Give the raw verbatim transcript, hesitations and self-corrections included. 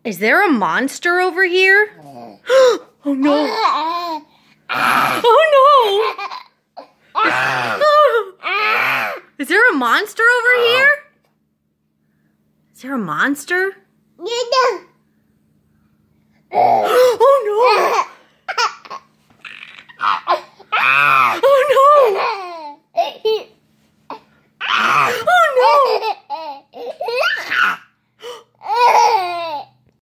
Is there a monster over here? Oh no. Oh no. Is there a monster over here? Is there a monster?